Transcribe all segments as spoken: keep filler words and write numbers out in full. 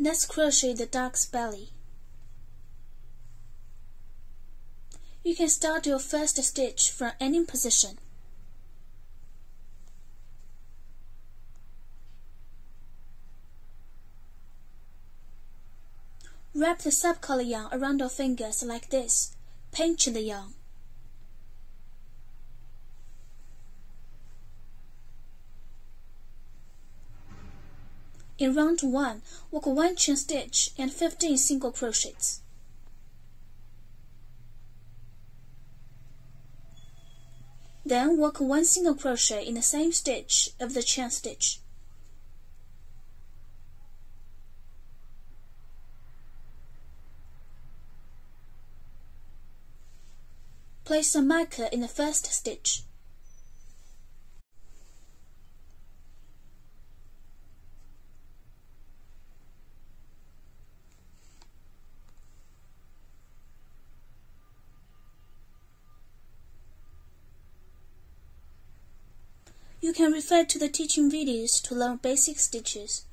Let's crochet the duck's belly. You can start your first stitch from any position. Wrap the subcolor yarn around your fingers like this. Pinch the yarn. In round one, work one chain stitch and fifteen single crochets. Then work one single crochet in the same stitch of the chain stitch. Place a marker in the first stitch. You can refer to the teaching videos to learn basic stitches.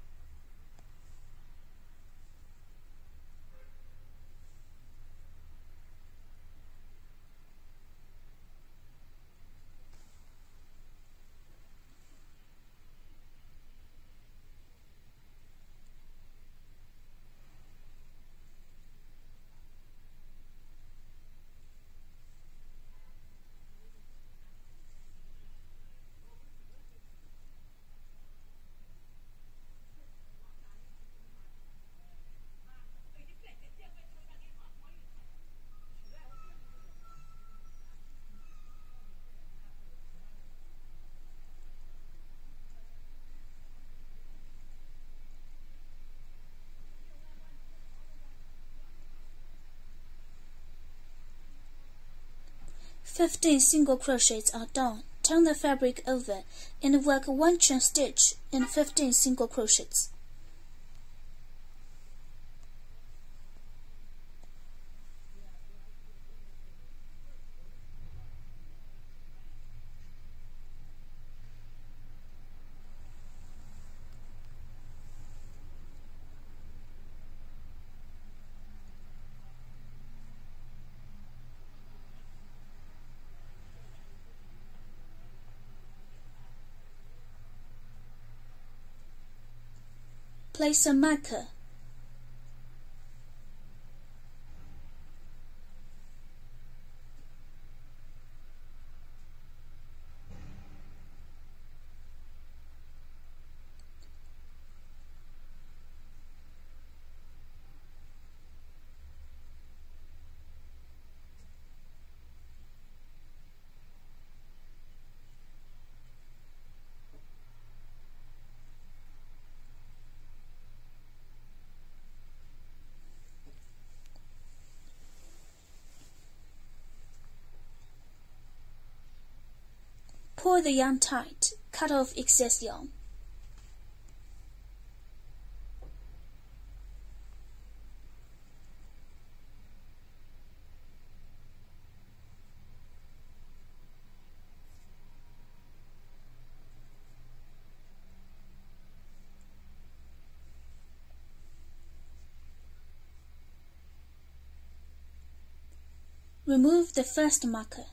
fifteen single crochets are done. Turn the fabric over and work one chain stitch and fifteen single crochets. Place a marker. Pull the yarn tight, cut off excess yarn. Remove the first marker.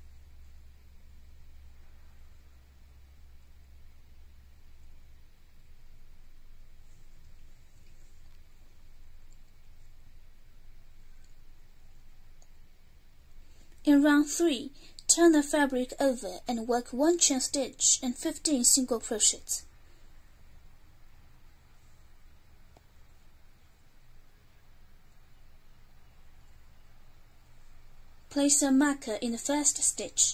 In round three, turn the fabric over and work one chain stitch and fifteen single crochets. Place a marker in the first stitch.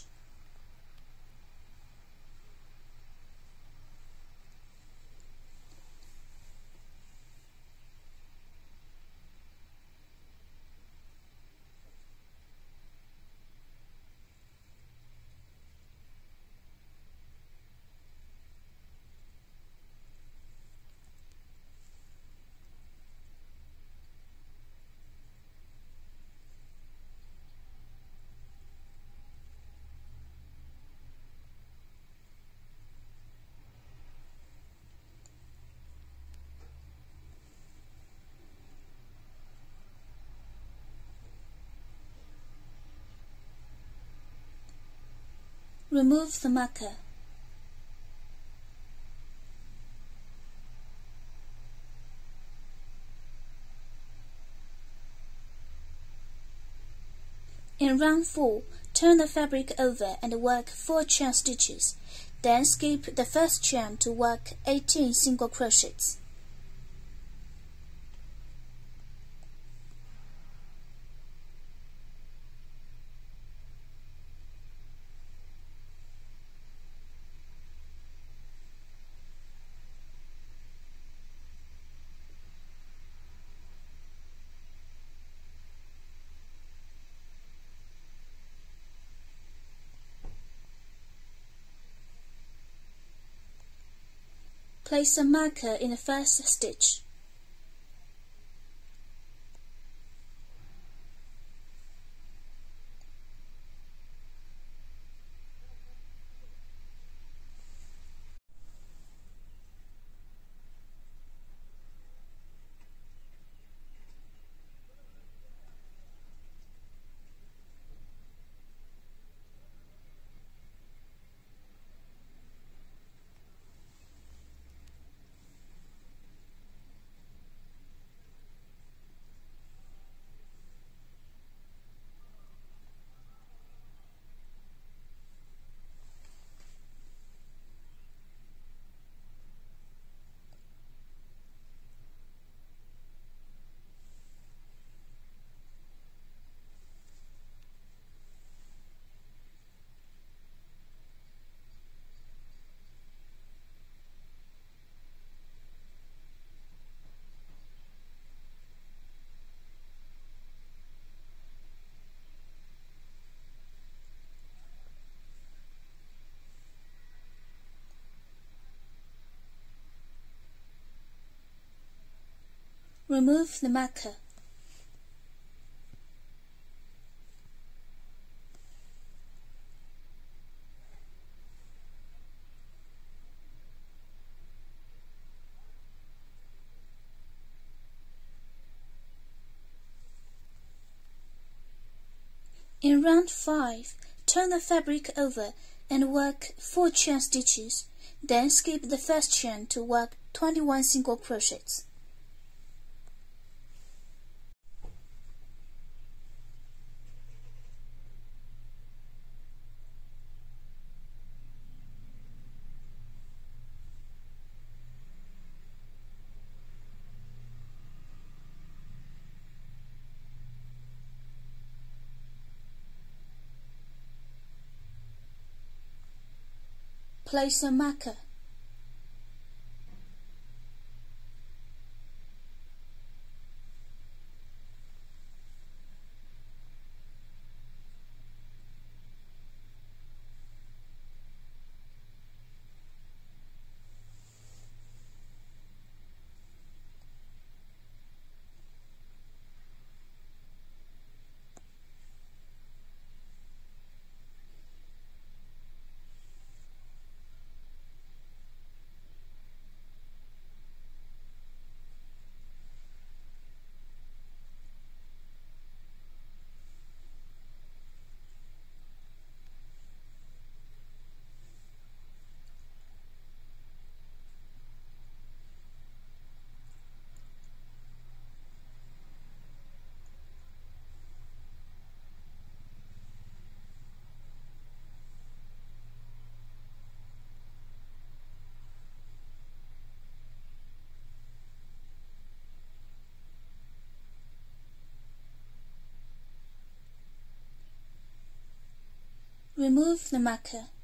Remove the marker. In round four, turn the fabric over and work four chain stitches. Then skip the first chain to work eighteen single crochets. Place a marker in the first stitch. Remove the marker. In round five, turn the fabric over and work four chain stitches. Then skip the first chain to work twenty-one single crochets. Place a marker. Remove the marker.